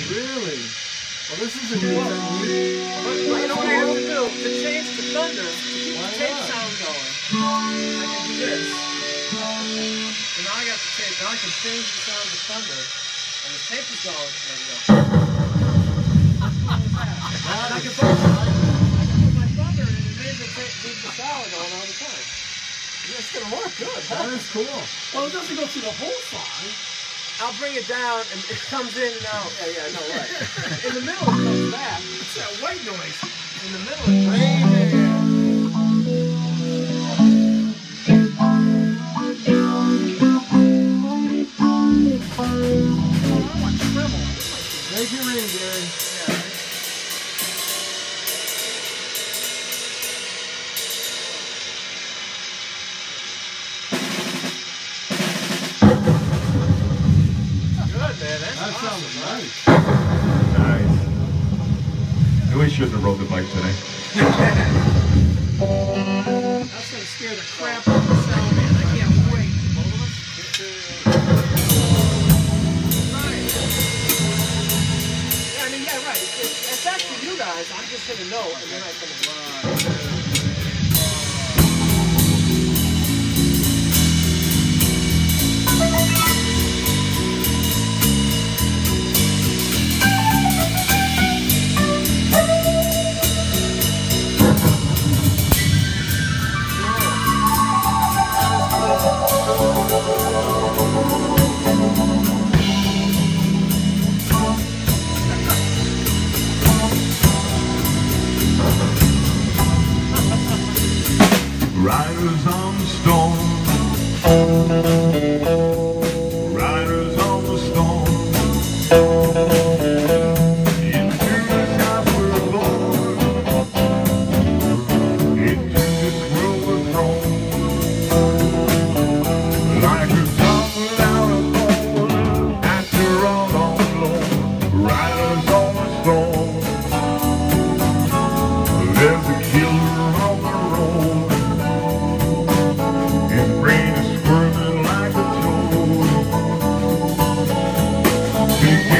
Really? Well, this is a new thing. But you know what I have to do? To change the thunder, to keep the tape sound going, I can do this. So now I got the tape. Now I can change the sound of the thunder. And the tape is going. There we go. And I can put my thunder in and leave the sound going all the time. It's going to work good. That is cool. Well, it doesn't go through the whole song. I'll bring it down and it comes in and out. Yeah, no, right. In the middle it comes back. It's that white noise. In the middle it's right. Make it ring, Gary. That sounds nice. Nice. Knew we shouldn't have rode the bike today. That's going to scare the crap out of the sound, man. I can't wait. Yeah, I mean, yeah, right. It's actually you guys. I'm just going to know, and then I can. Riders on the storm. Riders on the storm. Into this house we're born. Into this world we're thrown. Like a top without a bone. After all on loan. Riders on the storm. There's a killer on the road. His brain is squirming like a toad.